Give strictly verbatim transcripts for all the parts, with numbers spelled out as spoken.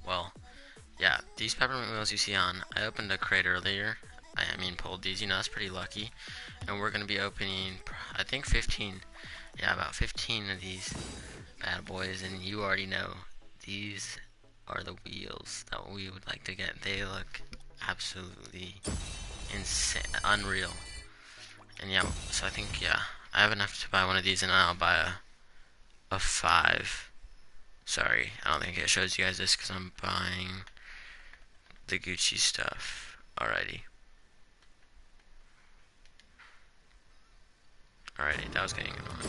Well, yeah, these peppermint wheels you see on, I opened a crate earlier. I, I mean, pulled these, you know, that's pretty lucky. And we're gonna be opening, I think fifteen. Yeah, about fifteen of these bad boys, and you already know these are the wheels that we would like to get. They look absolutely insane, unreal. And yeah, so I think, yeah, I have enough to buy one of these, and I'll buy a, a five. Sorry, I don't think it shows you guys this because I'm buying the Gucci stuff. Alrighty. Alrighty, that was getting annoying.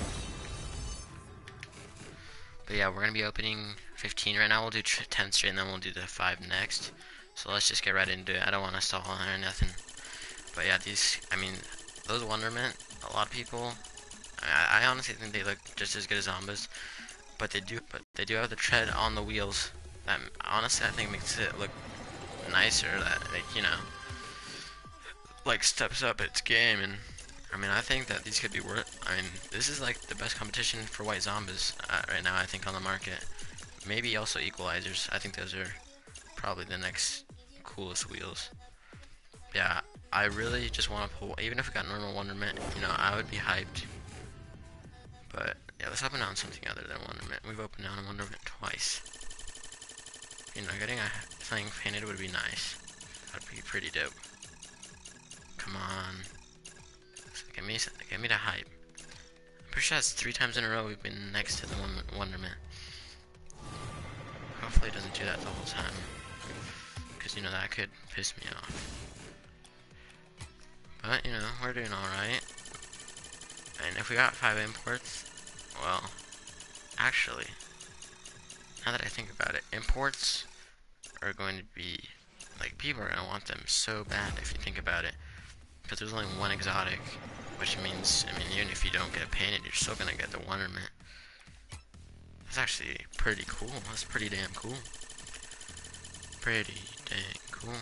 But yeah, we're gonna be opening fifteen right now. We'll do ten straight, and then we'll do the five next. So let's just get right into it. I don't want to stall or nothing. But yeah, these, I mean, those Wonderment, a lot of people, I, I honestly think they look just as good as Zombas. But they do, but they do have the tread on the wheels. That honestly, I think makes it look nicer. That, like, you know, like steps up its game. And I mean, I think that these could be worth. I mean, this is like the best competition for White Zombas uh, right now, I think, on the market. Maybe also Equalizers. I think those are probably the next coolest wheels. Yeah, I really just want to pull. Even if we got normal Wonderment, you know, I would be hyped. But yeah, let's open on something other than Wonderment. We've opened on Wonderment twice. You know, getting a thing painted would be nice. That'd be pretty dope. Come on. Give me, give me the hype. I'm pretty sure that's three times in a row we've been next to the Wonderment. Hopefully it doesn't do that the whole time. Because, you know, that could piss me off. But, you know, we're doing alright. And if we got five imports, well, actually, now that I think about it, imports are going to be, like, people are going to want them so bad if you think about it. Because there's only one exotic, which means, I mean, even if you don't get painted, you're still going to get the Wonderment. That's actually pretty cool. That's pretty damn cool. Pretty dang cool.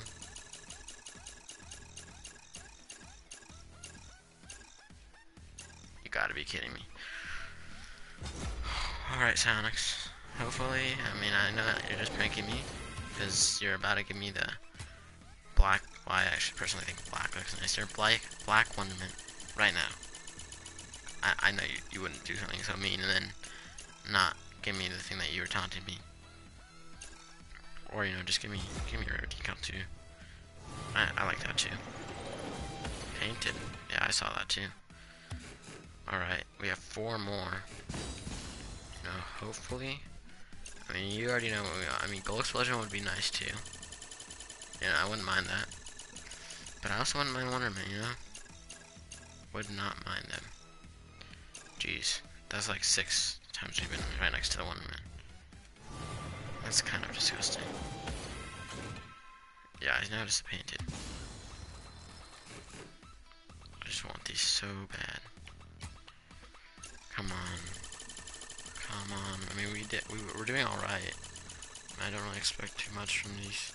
You gotta be kidding me. Alright, Sonics. Hopefully, I mean, I know that you're just pranking me, because you're about to give me the black, well, I actually personally think black looks nicer. Black, black Wonderment, right now. I, I know you, you wouldn't do something so mean and then not give me the thing that you were taunting me. Or, you know, just give me, give me your decal too. I, I like that too. Painted. Yeah, I saw that too. Alright, we have four more. You know, hopefully. I mean, you already know what we got. I mean, Gold Explosion would be nice too. You know, I wouldn't mind that. But I also wouldn't mind Wonderment, you know? Would not mind them. Jeez. That's like six times we've been right next to the Wonderment. That's kind of disgusting. Yeah, I noticed the painted. I just want these so bad. Come on. Come on. I mean, we did. We, we're doing all right. I don't really expect too much from these.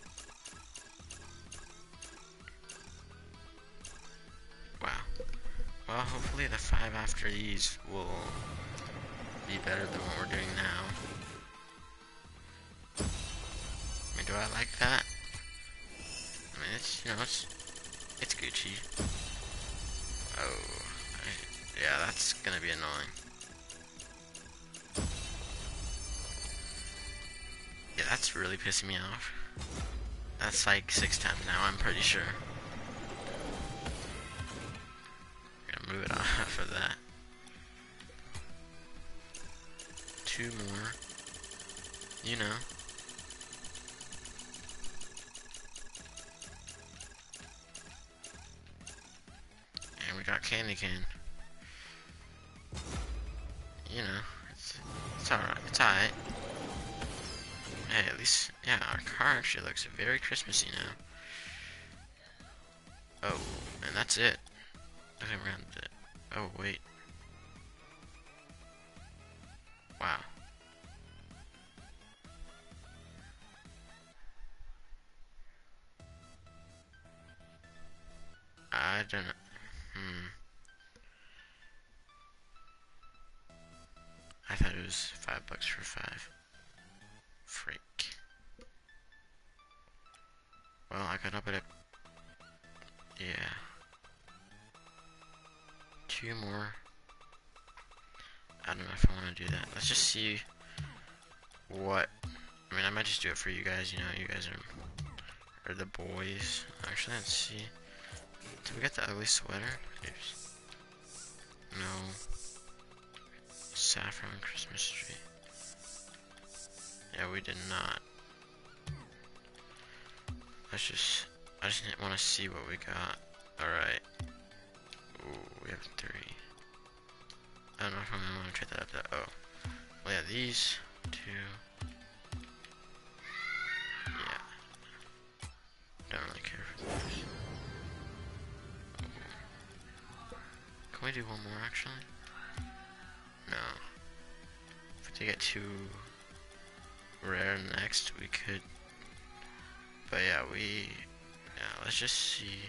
Wow. Well, hopefully the five after these will be better than what we're doing now. I mean, do I like that? I mean, it's, you know, it's, it's Gucci. Oh, I, yeah, that's gonna be annoying. Yeah, that's really pissing me off. That's like six times now, I'm pretty sure. I'm gonna move it off of that. Two more. You know. And we got Candy Cane. You know, it's, it's alright. It's alright. Hey, at least, yeah, our car actually looks very Christmassy now. Oh, and that's it. I think we're gonna. Oh, wait. Wow. I don't know. Hmm. I thought it was five bucks for five. Freak. let's just see what. I mean, I might just do it for you guys. You know, you guys are are the boys. Actually, let's see. Did we get the ugly sweater? Oops. No. Saffron Christmas tree. Yeah, we did not. Let's just. I just want to see what we got. Alright. Ooh, we have three. I don't know if I'm gonna want to trade that up to. Oh. Well, yeah, these two. Yeah. Don't really care for those. Can we do one more actually? No. If we get two rare next, we could. But yeah, we. Yeah, let's just see.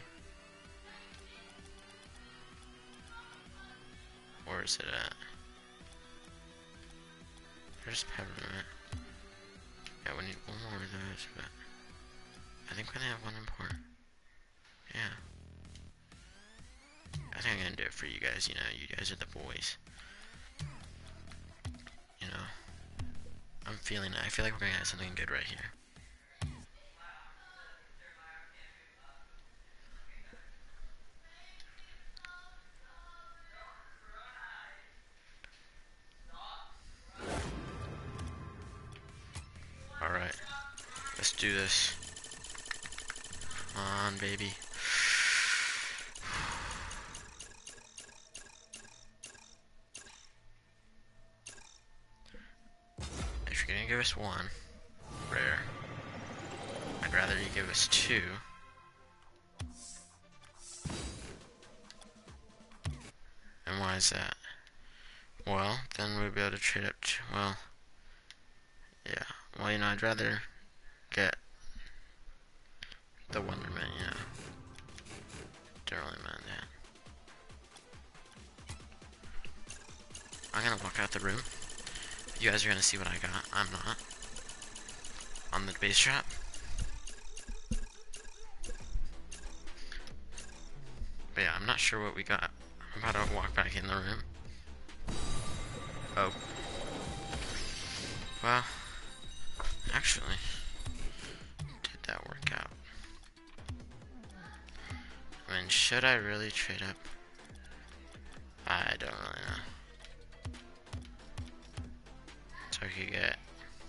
Where is it at? There's peppermint. Yeah, we need one more of those, but I think we only have one import. Yeah. I think I'm gonna do it for you guys, you know, you guys are the boys. You know. I'm feeling it. I feel like we're gonna have something good right here. Alright. Let's do this. Come on, baby. If you're gonna give us one rare, I'd rather you give us two. And why is that? Well, then we'll be able to trade up to, well, yeah. Well, you know, I'd rather get the Wonderman, you know. Don't really mind that. I'm gonna walk out the room. You guys are gonna see what I got. I'm not. On the base trap. But yeah, I'm not sure what we got. I'm about to walk back in the room. Oh. Well, actually, did that work out? I mean, should I really trade up? I don't really know. So I could get.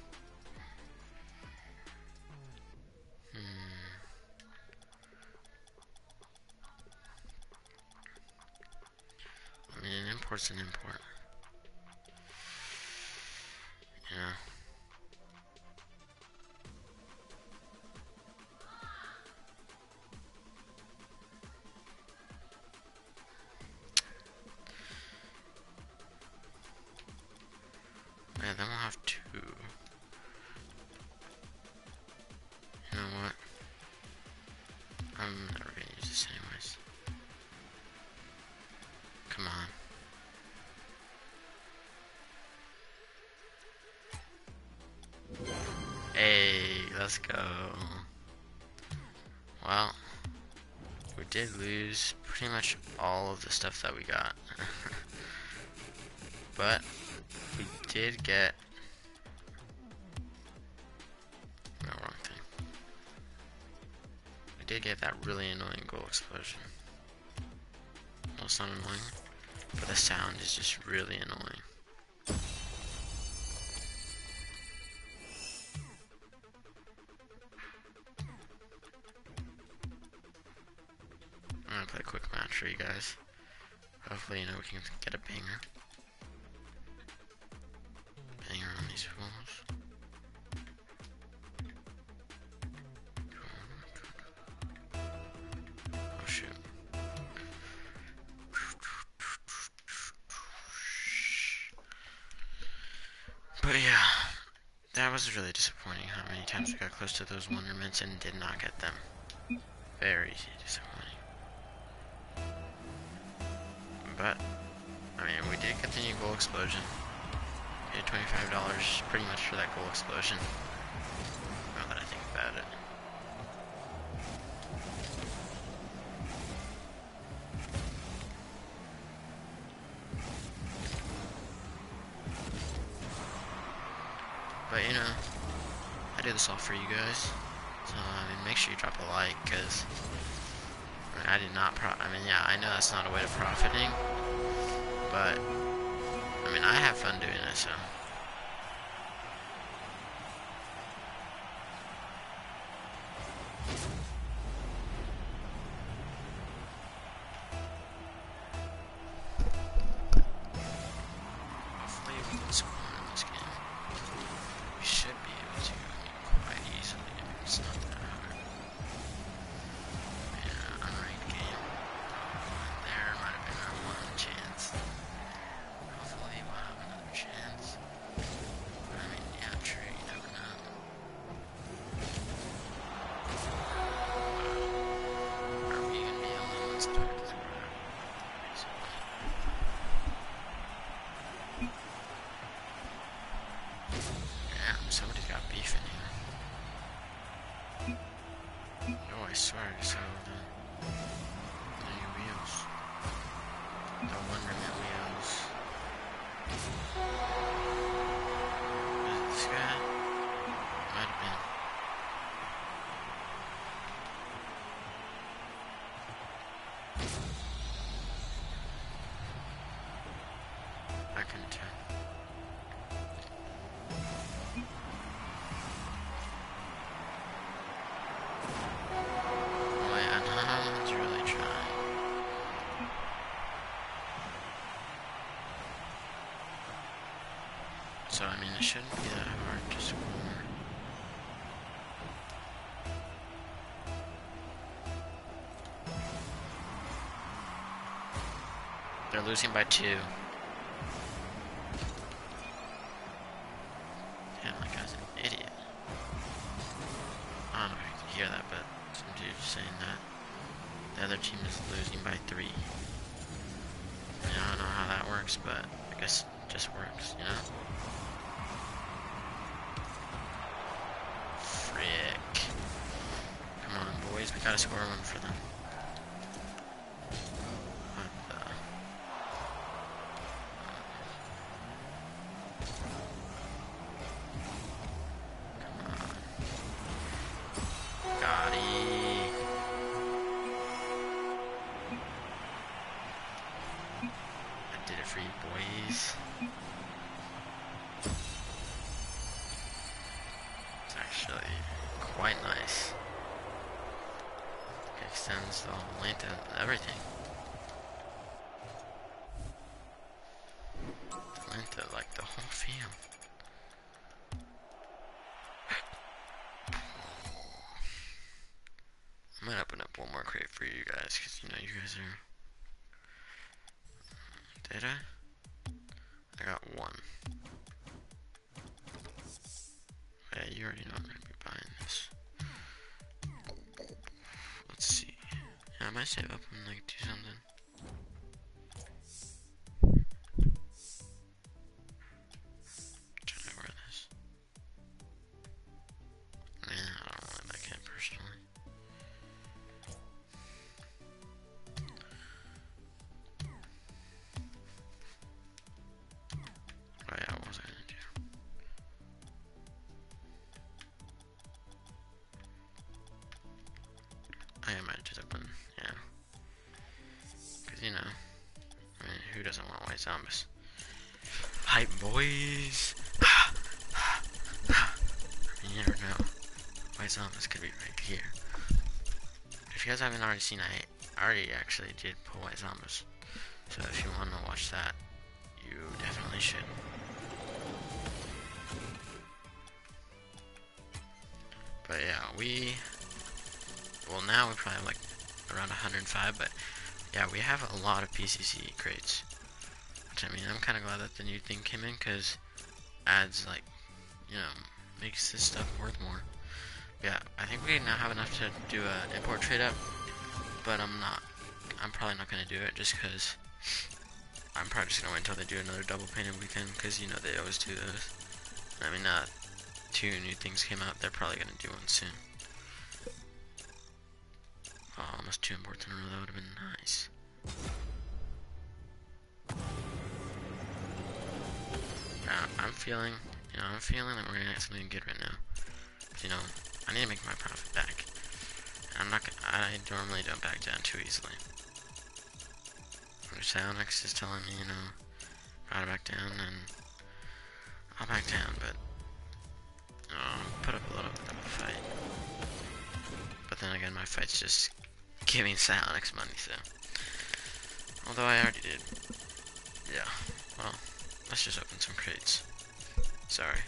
Hmm. I mean, an import's an import. You know. Yeah, then we'll have two. You know what? I'm never gonna use this anyways. Come on. Hey, let's go. Well, we did lose pretty much all of the stuff that we got. But we did get. No, wrong thing. We did get that really annoying gold explosion. Well, it's not annoying, but the sound is just really annoying. I'm gonna play a quick match for you guys. Hopefully, you know, we can get a banger. Banger on these fools. Oh shoot. But yeah, that was really disappointing how many times we got close to those wonderments and did not get them. Very disappointing. But, I mean, we did get the new gold explosion. Paid twenty-five dollars pretty much for that gold explosion. Now that I think about it. I do this all for you guys. So, I mean, make sure you drop a like, because I, mean, I did not pro- I mean, yeah, I know that's not a way to profiting, but, I mean, I have fun doing it, so. Hopefully we can score in this game. We should be able to, I mean, quite easily. I mean, it's not that hard. Yeah, unranked game. There might have been our one chance. Hopefully we'll have another chance. I mean, yeah, true, you never know. Wow. Are we gonna be alone to it? Damn, somebody's got beef in here. Oh, I swear I saw the, the new wheels. The Wonderment wheels. Was it this guy? Might have been. I couldn't tell. Oh yeah, Nolan's really trying. So I mean, it shouldn't be that hard to score. They're losing by two. Damn, that guy's an idiot. I don't know if you can hear that, but some dude saying that the other team is losing by three. I mean, I don't know how that works, but I guess it just works, you know? Frick. Come on, boys, we gotta score one for them. What the? Come on. Got it. I did it for you, boys. It's actually quite nice. It extends the whole length of everything. The length of like the whole field. I'm gonna open up one more crate for you guys, because you know you guys are. Did I? I got one. Yeah, you already know I'm gonna be buying this. Let's see. Yeah, I might save up and like do something. Should I wear this? Nah, I don't really like it personally. Oh yeah, what was I gonna do? I might just open, yeah. Cause you know, I mean, who doesn't want white zombies? Hype boys! You never know. White zombies could be right here. If you guys haven't already seen, I already actually did pull white zombies. So if you want to watch that, you definitely should. But yeah, we, well now we probably have like around one hundred five, but yeah, we have a lot of P C C crates. Which I mean, I'm kind of glad that the new thing came in, because adds like, you know, makes this stuff worth more. Yeah, I think we now have enough to do an import trade up, but I'm not, I'm probably not going to do it just because I'm probably just going to wait until they do another double painted weekend, because you know they always do those. I mean, uh, two new things came out, they're probably going to do one soon. Oh, almost two imports in a row, that would have been nice. Yeah, I'm feeling, you know, I'm feeling that we're going to get something good right now. you know, I need to make my profit back. And I'm not gonna, I normally don't back down too easily. Which Alex is telling me, you know, gotta back down, and I'll back down, but I'll put up a little bit of a fight. But then again, my fight's just giving Alex money, so. Although I already did. Yeah, well, let's just open some crates. Sorry.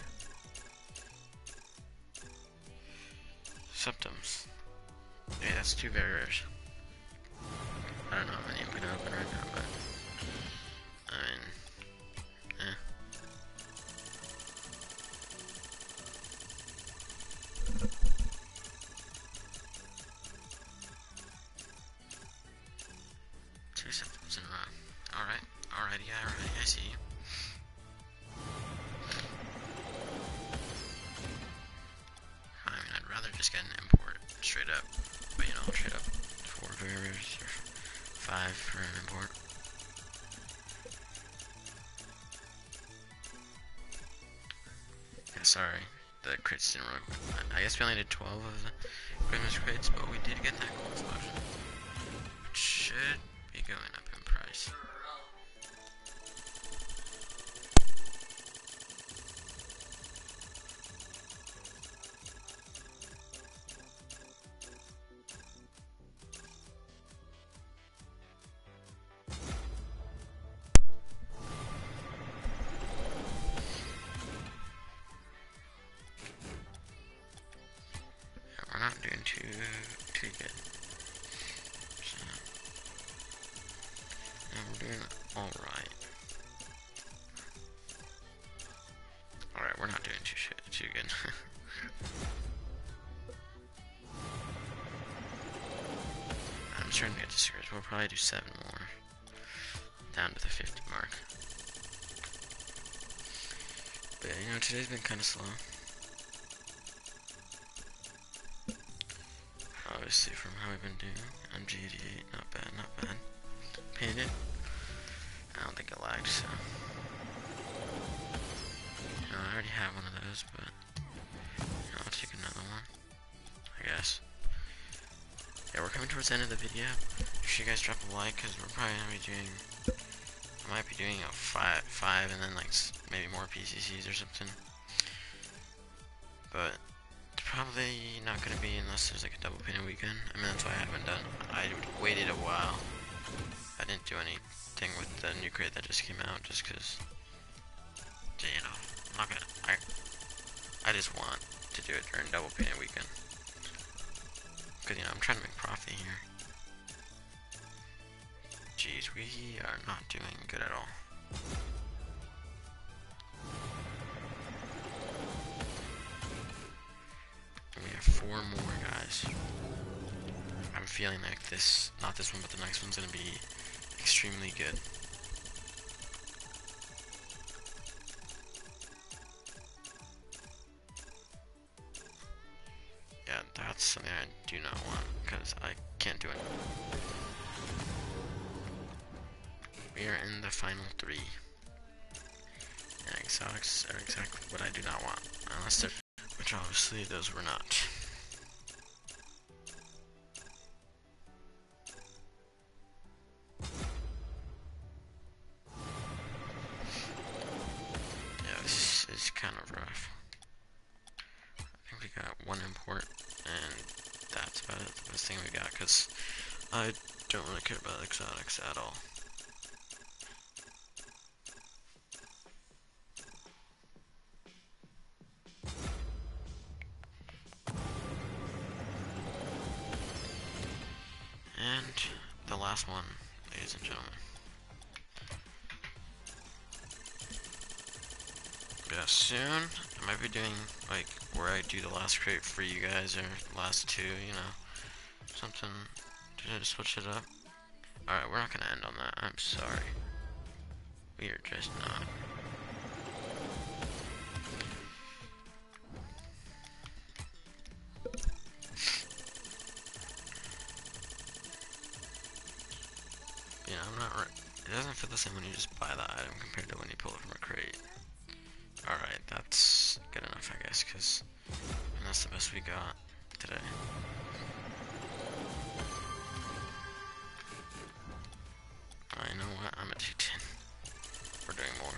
Septums. Yeah, that's two very rares. I don't know how many I'm gonna open right now, but I mean, eh. Two septums in a row. Alright, alrighty, alrighty, I see you. I mean, I'd rather just get an import straight up, but you know, I'll trade up four very rares or five for an import. Yeah, sorry, the crates didn't work. I guess we only did twelve of the Christmas crates, but we did get that gold explosion, which should be going up in price. We're not doing too too good. So, yeah, we're doing alright. Alright, we're not doing too shit too good. I'm starting to get discouraged. We'll probably do seven more. Down to the fifty mark. But yeah, you know, today's been kinda slow. Obviously, from how we've been doing, M G eighty-eight, not bad, not bad. Painted. I don't think it lagged, so. You know, I already have one of those, but you know, I'll take another one, I guess. Yeah, we're coming towards the end of the video. Make sure you guys drop a like, because we're probably gonna be doing. I might be doing a five, five, and then like maybe more P C Cs or something. But probably not gonna be unless there's like a double painted weekend. I mean, that's why I haven't done. I waited a while. I didn't do anything with the new crate that just came out, just cause, you know, I'm not gonna. I I just want to do it during double painted weekend, cause you know I'm trying to make profit here. Jeez, we are not doing good at all. We have four more guys. I'm feeling like this, not this one, but the next one's gonna be extremely good. Yeah, that's something I do not want, because I can't do it. We are in the final three. And exotics are exactly what I do not want, unless they're, which obviously those were not. Yeah, this is kind of rough. I think we got one import, and that's about it, the best thing we got, because I don't really care about exotics at all. And the last one, ladies and gentlemen. Yeah, soon I might be doing like where I do the last crate for you guys, or last two, you know, something to switch it up. Alright, we're not gonna end on that. I'm sorry. We are just not. You know, I'm not. Re it doesn't feel the same when you just buy the item compared to when you pull it from a crate. Alright, that's good enough, I guess, because that's the best we got today. I know what, I'm at two ten. We're doing more.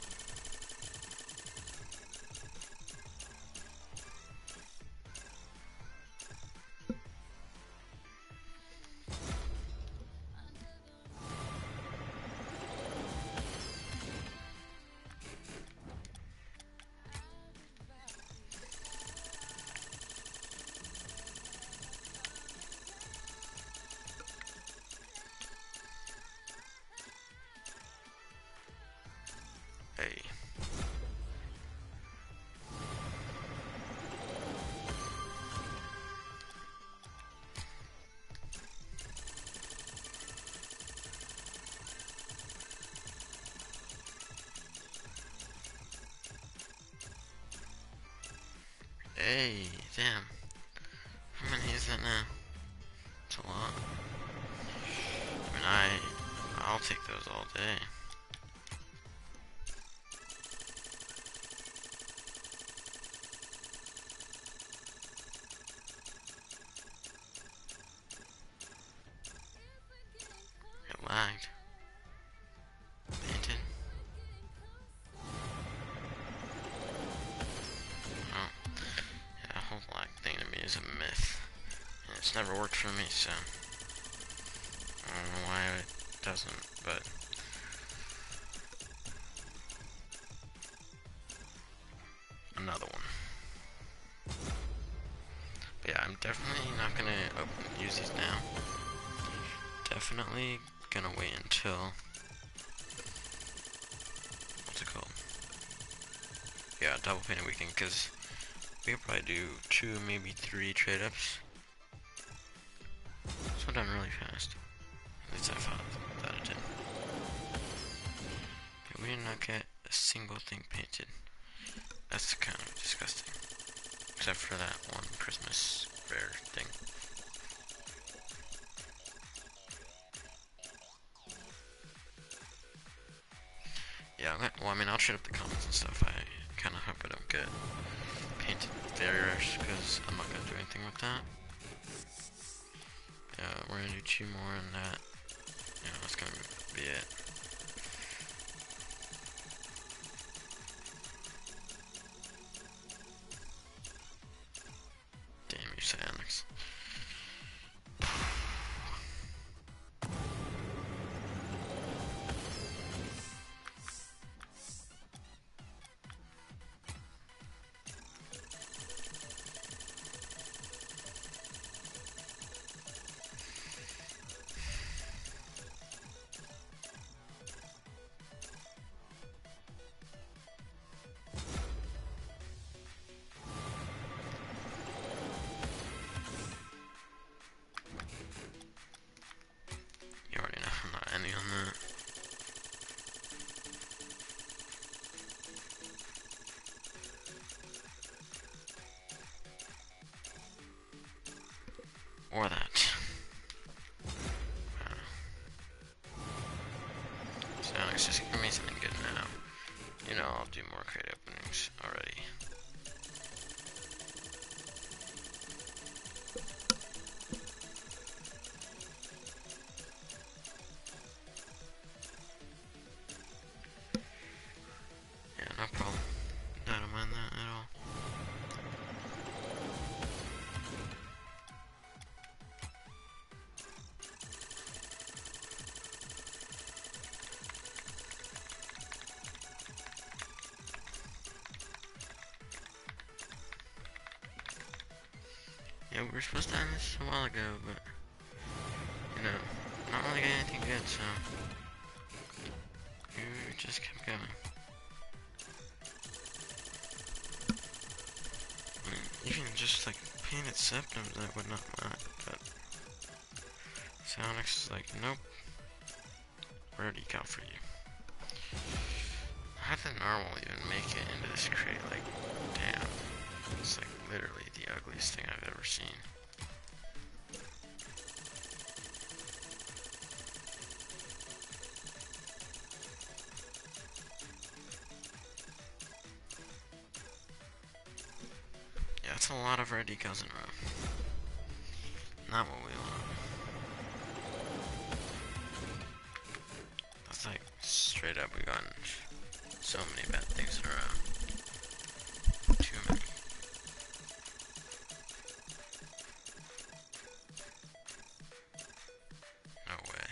Hey. Hey, damn. How many is that now? It's a lot. I mean, I, I'll take those all day. It lagged. Painted. Oh. Yeah, the whole lag thing to me is a myth. And it's never worked for me, so I don't know why it doesn't, but another one. But yeah, I'm definitely not gonna open, use these now. Definitely gonna wait until, what's it called? Yeah, double painted weekend, because we could probably do two, maybe three trade ups. So done really fast. At least I thought that it did. But we did not get a single thing painted. That's kind of disgusting. Except for that one Christmas fair thing. Yeah, well, I mean, I'll trade up the comments and stuff. I kind of hope I don't get painted barriers, because I'm not going to do anything with that. Yeah, we're going to do two more and that. Yeah, that's going to be it. Damn you, Psionics. You already know I'm not ending on that. Or that. Psionics, just give me something good now. You know, I'll do more crate openings already. Yeah, no problem. I don't mind that at all. Yeah, we were supposed to end this a while ago, but, you know, not really getting anything good, so we just kept going. I mean, even just like painted septums, I would not mind, but Psionics is like, nope, we're already got for you. How did normal even make it into this crate? Like, damn, it's like literally the ugliest thing I've ever seen. Yeah, that's a lot of red decals in a row. Not what we want. That's like straight up we got so many bad things in a row. Too many. No way.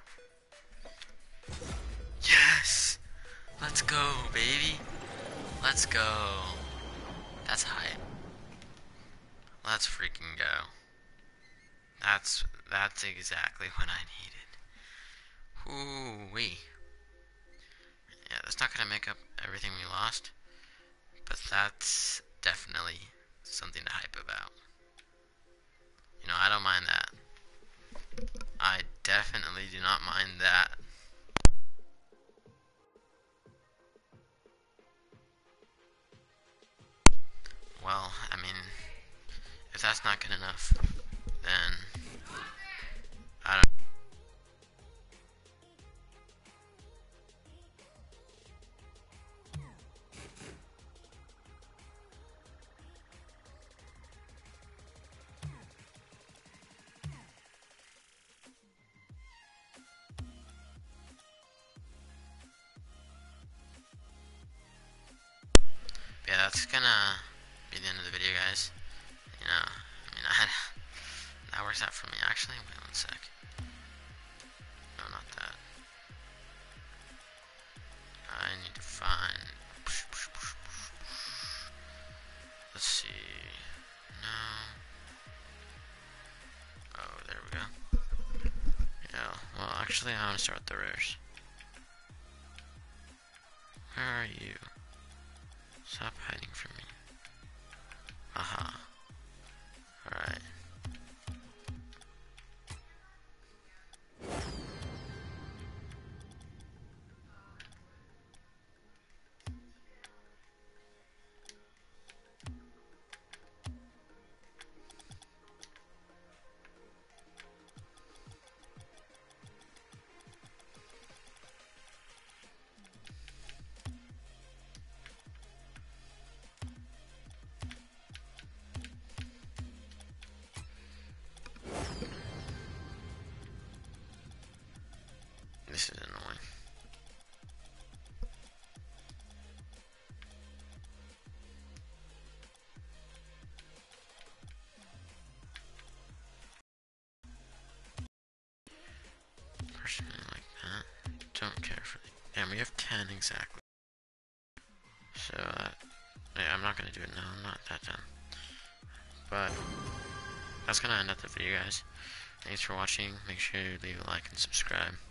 Yes! Let's go, baby! Let's go! That's hype. Let's freaking go. That's that's exactly what I needed. Ooh wee. Yeah, that's not gonna make up everything we lost, but that's definitely something to hype about. You know, I don't mind that. I definitely do not mind that. Well, I mean, if that's not good enough, then I don't. Yeah, that's gonna be the end of the video, guys. You know, I mean, I, that works out for me. Actually, wait one sec. No, not that. I need to find. Let's see. No. Oh, there we go. Yeah. Well, actually, I want to start with the rares. Where are you? Stop hiding from me. Aha. Alright. This is annoying. Personally, like that. Don't care for the. Damn, we have ten exactly. So, uh, yeah, I'm not gonna do it now. I'm not that done. But that's gonna end up the video, guys. Thanks for watching. Make sure you leave a like and subscribe.